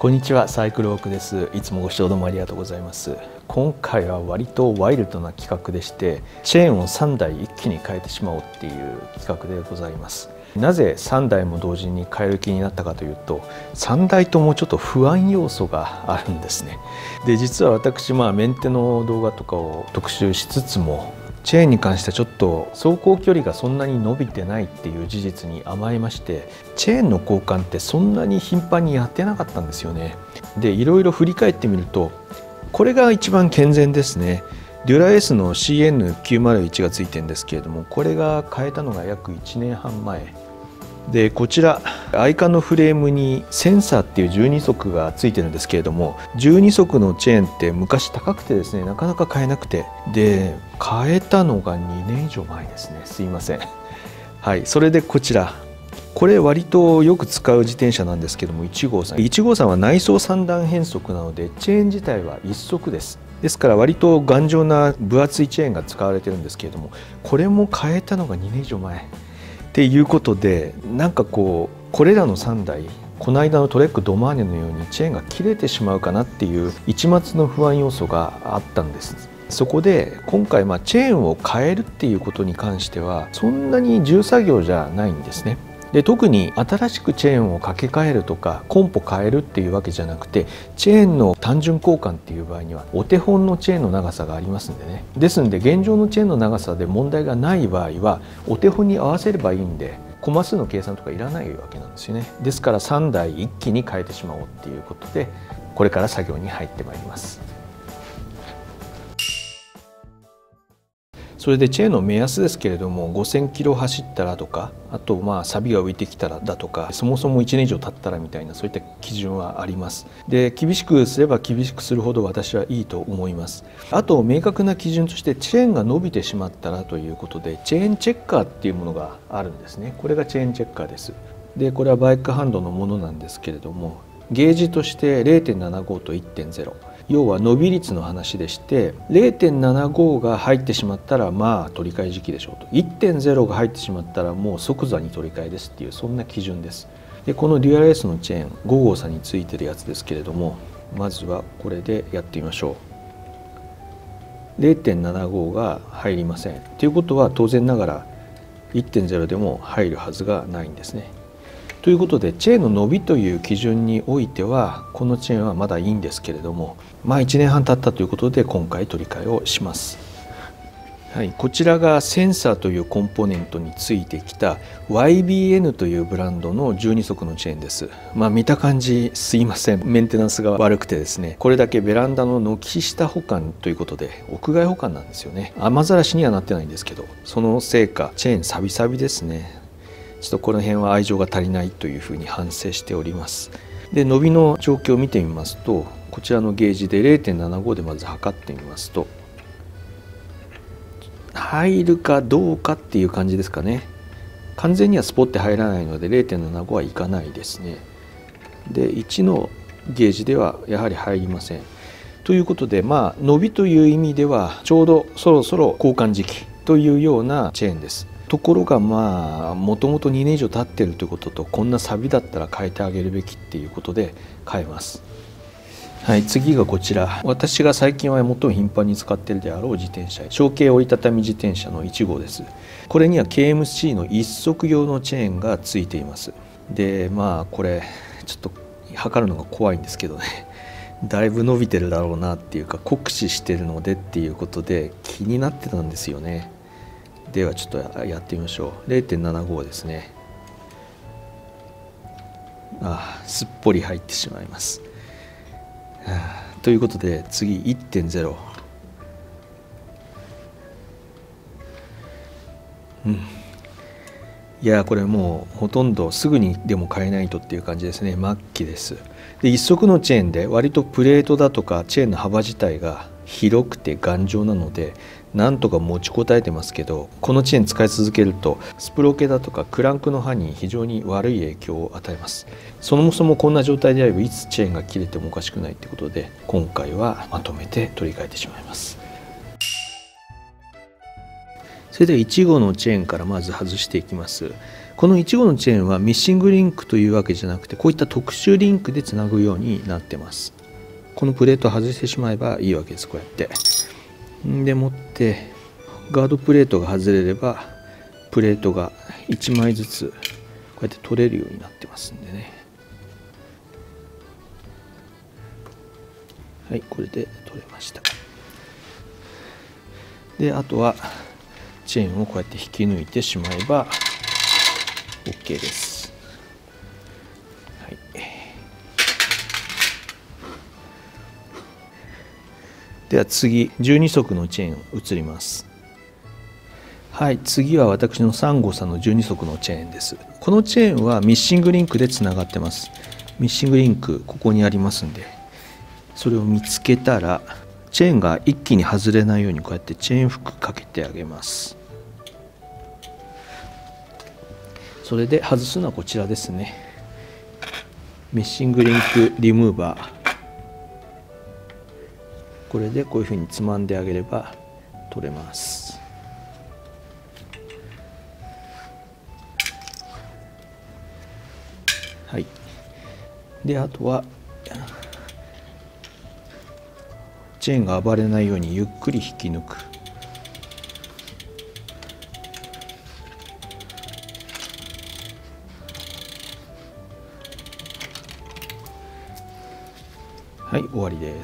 こんにちは、サイクルウォークです。いつもご視聴どうもありがとうございます。今回は割とワイルドな企画でして、チェーンを3台一気に変えてしまおうっていう企画でございます。なぜ3台も同時に変える気になったかというと、3台ともちょっと不安要素があるんですね。で、実は私、メンテの動画とかを特集しつつも、チェーンに関してはちょっと走行距離がそんなに伸びてないっていう事実に甘えまして、チェーンの交換ってそんなに頻繁にやってなかったんですよね。で、いろいろ振り返ってみるとこれが一番健全ですね。デュラエースの CN901 がついてるんですけれども、これが変えたのが約1年半前で、こちらアイカンのフレームにセンサーっていう12足がついてるんですけれども、12足のチェーンって昔高くてですね、なかなか買えなくて、で変えたのが2年以上前ですね。すいません。はい、それでこちら、これ割とよく使う自転車なんですけども、1号さんは内装3段変速なので、チェーン自体は1足です。ですから割と頑丈な分厚いチェーンが使われてるんですけれども、これも変えたのが2年以上前っていうことで、なんかこれらの3台、この間のトレックドマーネのようにチェーンが切れてしまうかなっていう一抹の不安要素があったんです。そこで今回チェーンを変えるっていうことに関してはそんなに重作業じゃないんですね。で、特に新しくチェーンを掛け替えるとかコンポ変えるっていうわけじゃなくて、チェーンの単純交換っていう場合にはお手本のチェーンの長さがありますんでね。ですんで現状のチェーンの長さで問題がない場合はお手本に合わせればいいんで、コマ数の計算とかいらないわけなんですよね。ですから3台一気に変えてしまおうっていうことで、これから作業に入ってまいります。それでチェーンの目安ですけれども、5000キロ走ったらとか、あと錆が浮いてきたらだとか、そもそも1年以上経ったらみたいな、そういった基準はあります。で、厳しくすれば厳しくするほど私はいいと思います。あと明確な基準として、チェーンが伸びてしまったらということで、チェーンチェッカーっていうものがあるんですね。これがチェーンチェッカーです。で、これはバイクハンドのものなんですけれども、ゲージとして 0.75 と 1.0、要は伸び率の話でして、 0.75 が入ってしまったら取り替え時期でしょうと、 1.0 が入ってしまったらもう即座に取り替えですっていう、そんな基準です。で、このデュアレースのチェーン5号差についてるやつですけれども、まずはこれでやってみましょう。 0.75 が入りません。ということは当然ながら 1.0 でも入るはずがないんですね。ということで、チェーンの伸びという基準においてはこのチェーンはまだいいんですけれども、1年半経ったということで今回取り替えをします。はい、こちらがセンサーというコンポーネントについてきた YBN というブランドの12足のチェーンです。見た感じすいません、メンテナンスが悪くてですね、これだけベランダの軒下保管ということで屋外保管なんですよね。雨ざらしにはなってないんですけど、そのせいかチェーンサビサビですね。ちょっとこの辺は愛情が足りないというふうに反省しております。で、伸びの状況を見てみますと、こちらのゲージで 0.75 でまず測ってみますと、入るかどうかっていう感じですかね。完全にはスポッて入らないので 0.75 はいかないですね。で、1のゲージではやはり入りません。ということで、伸びという意味ではちょうどそろそろ交換時期というようなチェーンです。ところがもともと2年以上経っているということと、こんなサビだったら変えてあげるべきっていうことで変えます。はい、次がこちら、私が最近は最も頻繁に使っているであろう自転車、小径折りたたみ自転車の1号です。これには KMC の1足用のチェーンがついています。で、これちょっと測るのが怖いんですけどね、だいぶ伸びてるだろうなっていうか、酷使してるのでっていうことで気になってたんですよね。ではちょっとやってみましょう。 0.75 ですね。すっぽり入ってしまいます。ということで次 1.0、いや、これもうほとんどすぐにでも変えないとっていう感じですね。末期です。で、一足のチェーンで割とプレートだとかチェーンの幅自体が広くて頑丈なのでなんとか持ちこたえてますけど、このチェーン使い続けるとスプロケだとかクランクの刃に非常に悪い影響を与えます。そもそもこんな状態であればいつチェーンが切れてもおかしくないということで、今回はまとめて取り替えてしまいます。それでは1号のチェーンからまず外していきます。 この1号のチェーンはミッシングリンクというわけじゃなくて、こういった特殊リンクでつなぐようになってます。このプレートを外してしまえばいいわけです。こうやってでもってガードプレートが外れればプレートが1枚ずつこうやって取れるようになってますんでね。はい、これで取れました。であとはチェーンをこうやって引き抜いてしまえば OK です。はい、では次12足のチェーン移ります。はい、次は私の3号さんの12足のチェーンです。このチェーンはミッシングリンクでつながってます。ミッシングリンクここにありますんで、それを見つけたらチェーンが一気に外れないようにこうやってチェーンフックかけてあげます。それで外すのはこちらですね。ミッシングリンクリムーバー、これでこういうふうにつまんであげれば取れます。はい、であとはチェーンが暴れないようにゆっくり引き抜く。はい、終わりです。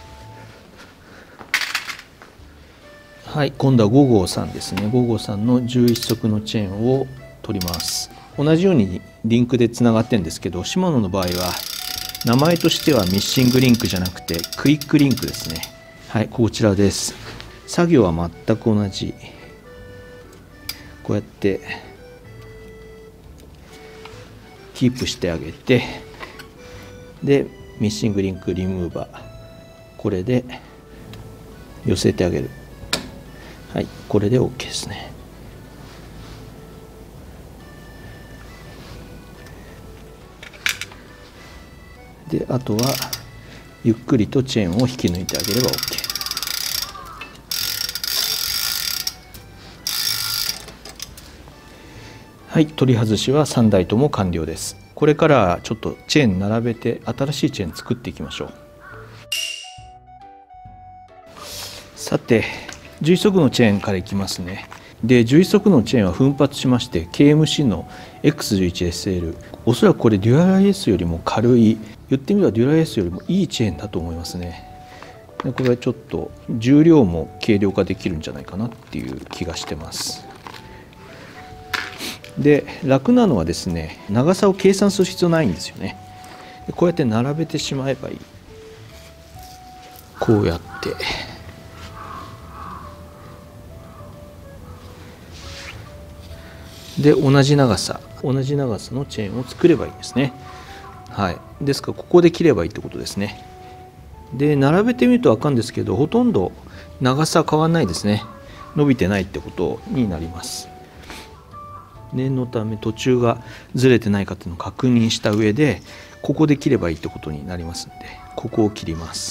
はい、今度は5号さんですね。5号さんの11足のチェーンを取ります。同じようにリンクでつながってるんですけど、シマノの場合は名前としてはミッシングリンクじゃなくてクイックリンクですね。はい、こちらです。作業は全く同じ。こうやってキープしてあげて、でミッシングリンクリムーバー、これで寄せてあげる。はい、これで OK ですね。であとはゆっくりとチェーンを引き抜いてあげれば OK。はい、取り外しは3台とも完了です。これからちょっとチェーン並べて新しいチェーン作っていきましょう。さて11足のチェーンからいきますね。で11足のチェーンは奮発しまして KMC の X11SL、 おそらくこれデュアライ S よりも軽い、言ってみればデュアライ S よりもいいチェーンだと思いますね。でこれはちょっと重量も軽量化できるんじゃないかなっていう気がしてます。で楽なのはですね、長さを計算する必要ないんですよね。でこうやって並べてしまえばいい。こうやってで同じ長さのチェーンを作ればいいんですね。はい、ですからここで切ればいいってことですね。で並べてみると分かるんですけど、ほとんど長さ変わらないですね。伸びてないってことになります。念のため途中がずれてないかっていうのを確認した上で、ここで切ればいいってことになりますので、ここを切ります。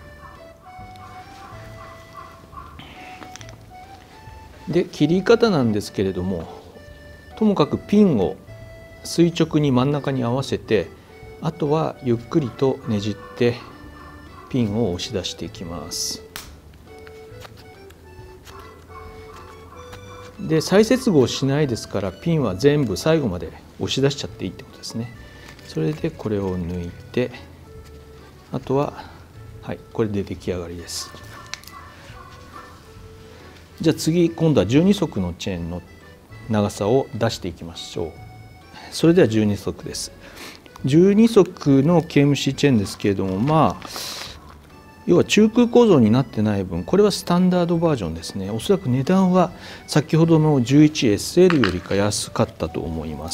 で切り方なんですけれども、ともかくピンを垂直に真ん中に合わせて、あとはゆっくりとねじってピンを押し出していきます。で再接合しないですから、ピンは全部最後まで押し出しちゃっていいってことですね。それでこれを抜いて、あとははい、これで出来上がりです。じゃあ次、今度は12足のチェーンの長さを出していきましょう。それでは12足です。12足の KMC チェーンですけれども、要は中空構造になってない分、これはスタンダードバージョンですね。おそらく値段は先ほどの 11SL よりか安かったと思います。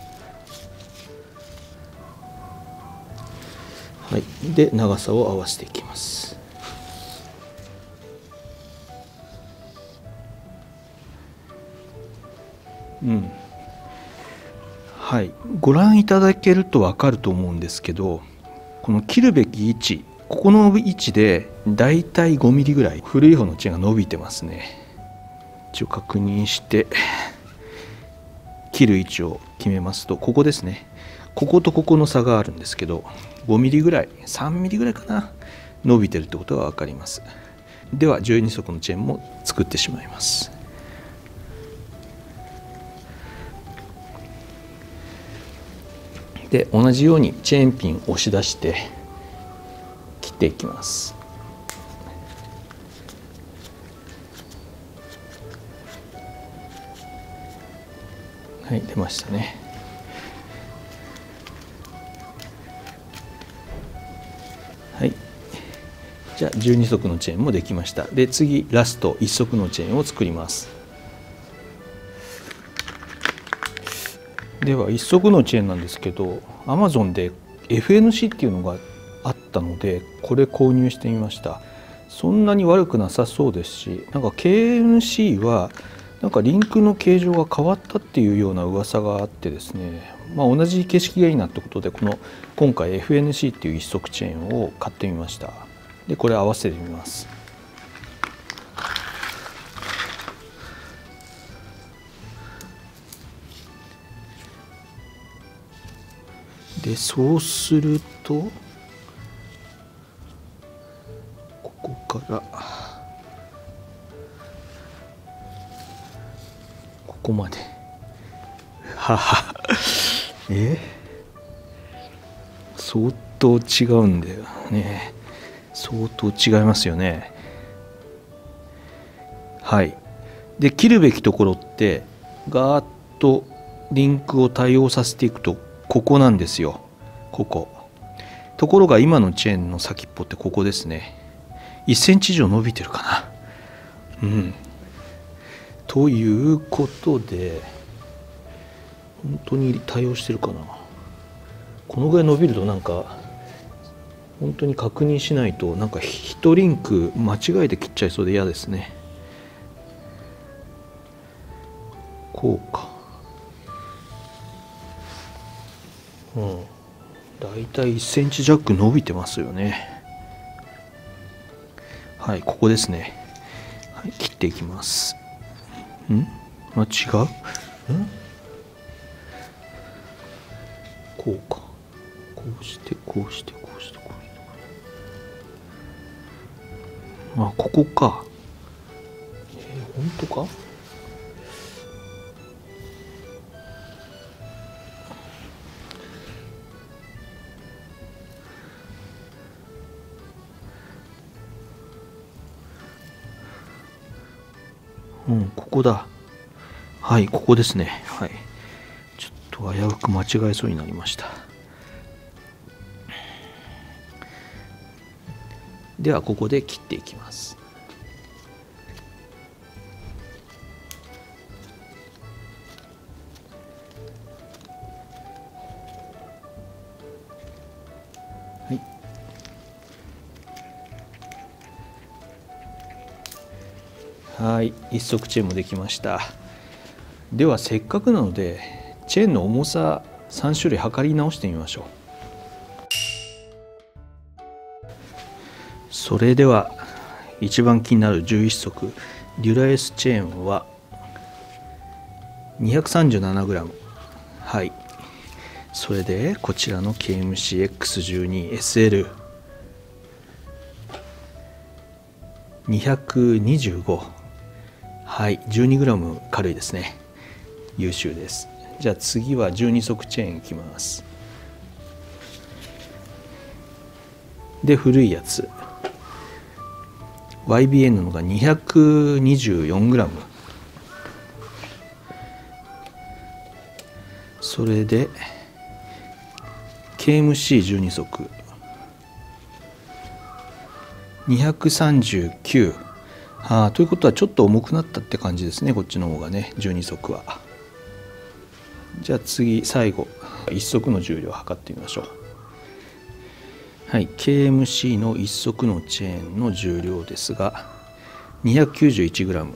はい、で長さを合わせていきます。はい、ご覧いただけると分かると思うんですけど、この切るべき位置、ここの位置でだいたい5ミリぐらい古い方のチェーンが伸びてますね。一応確認して切切る位置を決めますと、ここですね。こことここの差があるんですけど、5ミリぐらい、3ミリぐらいかな、伸びてるってことが分かります。では12足のチェーンも作ってしまいます。で同じようにチェーンピンを押し出して切っていきます。はい、出ましたね。はい、じゃあ12足のチェーンもできました。で次ラスト1足のチェーンを作ります。では1足のチェーンなんですけど、 Amazon で FNC っていうのがあったのでこれ購入してみました。そんなに悪くなさそうですし、なんか KNC はなんかリンクの形状が変わったっていうような噂があってですね、同じ景色がいいなってことで今回 FNC っていう1足チェーンを買ってみました。でこれ合わせてみます。でそうするとここからここまではは相当違うんだよね。相当違いますよね。はい。で切るべきところってガーッとリンクを対応させていくとここなんですよ。ここ。ところが今のチェーンの先っぽってここですね。1センチ以上伸びてるかな。ということで本当に対応してるかな。このぐらい伸びるとなんか本当に確認しないとなんか1リンク間違えて切っちゃいそうで嫌ですね。こうか。だいたい1センチ弱伸びてますよね。はい、ここですね。はい、切っていきます。違う？こうか。こうしてこうしてこうしてこうして。ここか。本当か？ここだ。はい、ここですね。はい。ちょっと危うく間違えそうになりました。ではここで切っていきます。はい、1足チェーンもできました。ではせっかくなのでチェーンの重さ3種類測り直してみましょう。それでは一番気になる11足デュラエスチェーンは 237g。 はい、それでこちらの KMC-X12SL225。はい、12g 軽いですね。優秀です。じゃあ次は12足チェーンいきます。で古いやつ YBN のが 224g。 それで KMC12 足239。ということはちょっと重くなったって感じですね、こっちの方がね、12足は。じゃあ次最後1足の重量を測ってみましょう。はい、KMC の1足のチェーンの重量ですが 291g。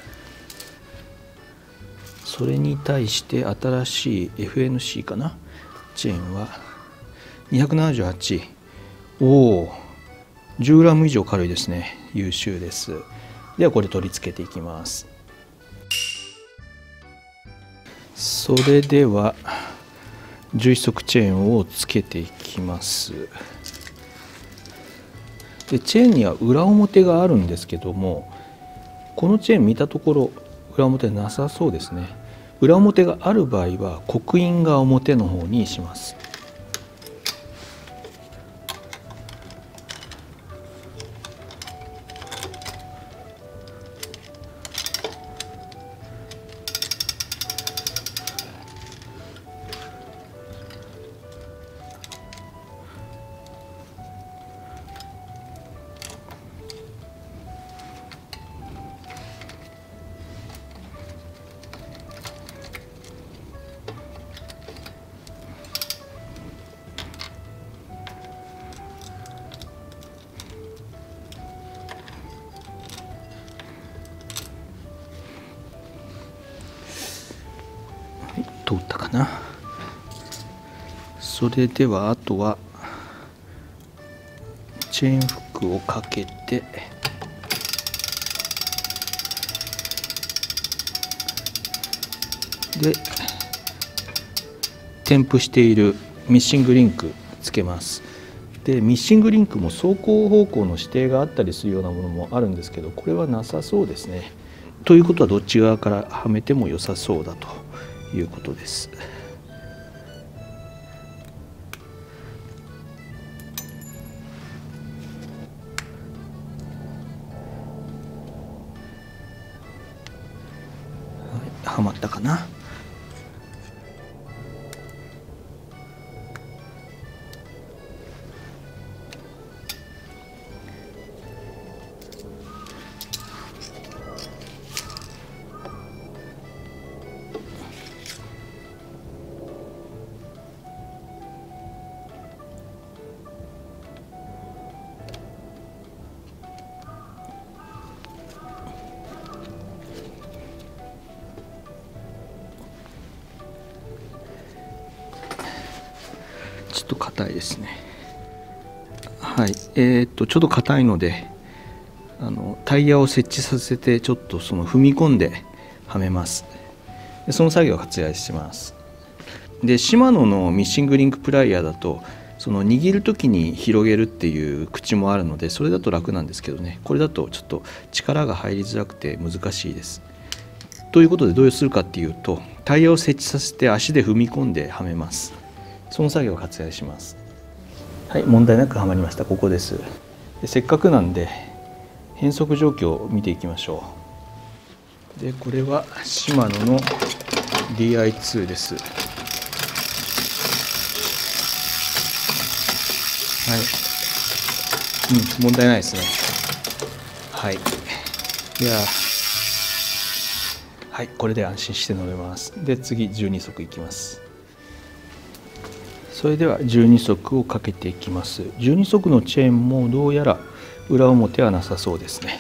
それに対して新しい FNC かなチェーンは278。おお、10g 以上軽いですね。優秀です。ではこれ取り付けていきます。 それでは11足チェーンをつけていきます。でチェーンには裏表があるんですけども、このチェーン見たところ裏表なさそうですね。裏表がある場合は刻印が表の方にします。通ったかな。それではあとはチェーンフックをかけてで添付しているミッシングリンクつけます。でミッシングリンクも走行方向の指定があったりするようなものもあるんですけど、これはなさそうですね。ということはどっち側からはめても良さそうだということです。はまったかな。ちょっと硬いですね。はい、ちょっと硬いのでタイヤを設置させてちょっとその踏み込んではめます。でその作業を割愛します。でシマノのミッシングリンクプライヤーだとその握る時に広げるっていう口もあるので、それだと楽なんですけどね、これだとちょっと力が入りづらくて難しいです。ということでどうするかっていうと、タイヤを設置させて足で踏み込んではめます。その作業を割愛します。はい、問題なくはまりました。ここです。でせっかくなんで変速状況を見ていきましょう。でこれはシマノの DI2 です。はい、問題ないですね。はい、いやはい、これで安心して乗れます。で次12足いきます。それでは12足をかけていきます。12足のチェーンもどうやら裏表はなさそうですね。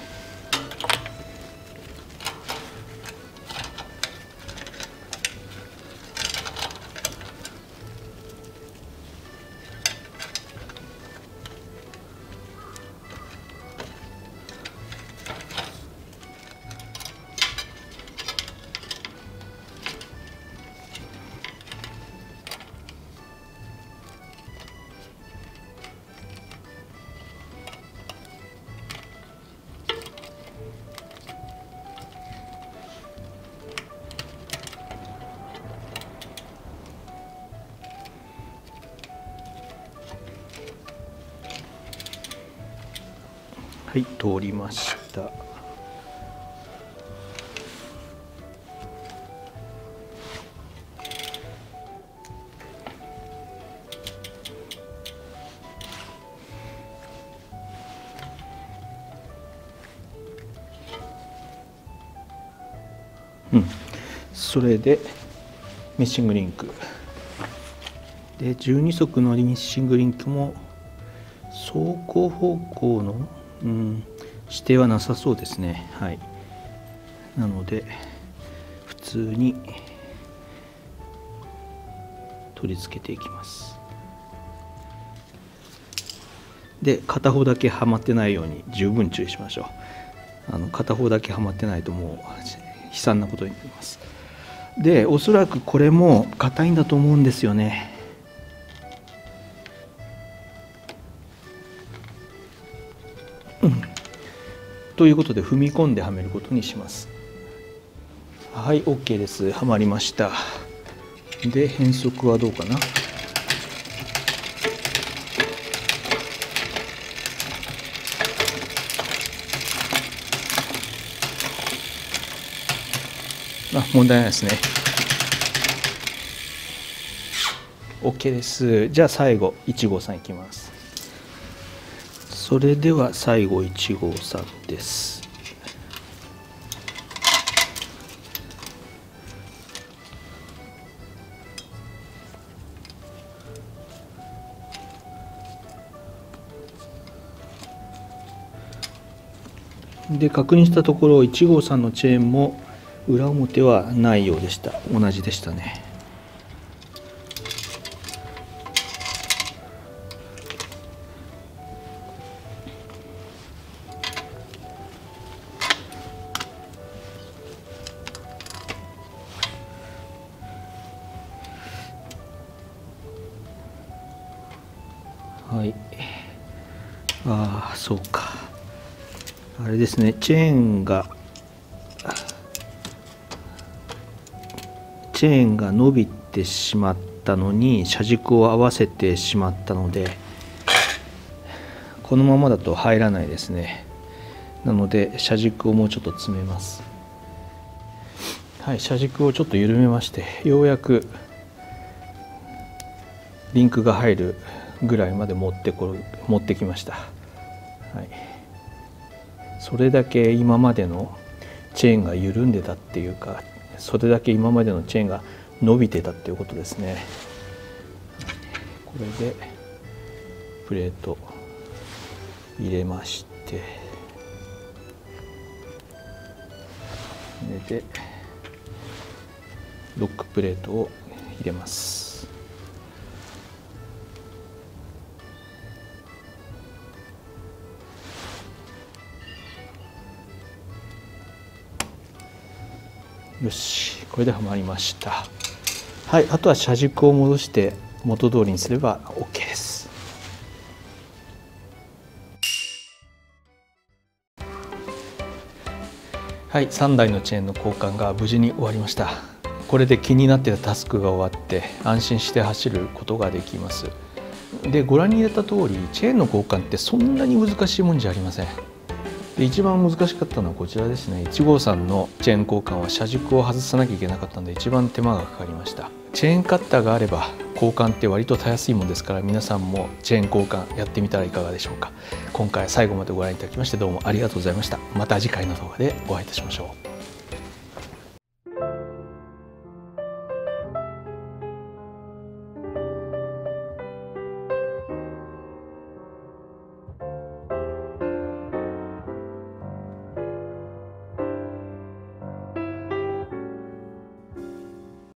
はい、通りました。それでミッシングリンクで12足のミッシングリンクも走行方向の指定はなさそうですね。はい、なので普通に取り付けていきます。で片方だけはまってないように十分注意しましょう。片方だけはまってないともう悲惨なことになります。 でおそらくこれも硬いんだと思うんですよね。ということで踏み込んではめることにします。はい、 OK です。はまりました。で変速はどうかな。問題ないですね。 OK です。じゃあ最後1号さんいきます。それでは最後1号さんです。で確認したところ1号さんのチェーンも裏表はないようでした。同じでしたね。はい。そうか。あれですね、チェーンが伸びてしまったのに車軸を合わせてしまったので、このままだと入らないですね。なので車軸をもうちょっと詰めます。はい、車軸をちょっと緩めまして、ようやくリンクが入るぐらいまで持ってきました。はい、それだけ今までのチェーンが緩んでたっていうか、それだけ今までのチェーンが伸びてたっていうことですね。これでプレート入れまして、これでロックプレートを入れます。よし、これではまりました。はい、あとは車軸を戻して元通りにすれば OK です。はい、3台のチェーンの交換が無事に終わりました。これで気になってたタスクが終わって安心して走ることができます。で、ご覧に入れた通りチェーンの交換ってそんなに難しいもんじゃありません。で一番難しかったのはこちらですね。1号さんのチェーン交換は車軸を外さなきゃいけなかったので一番手間がかかりました。チェーンカッターがあれば交換って割とたやすいもんですから、皆さんもチェーン交換やってみたらいかがでしょうか。今回最後までご覧いただきましてどうもありがとうございました。また次回の動画でお会いいたしましょう。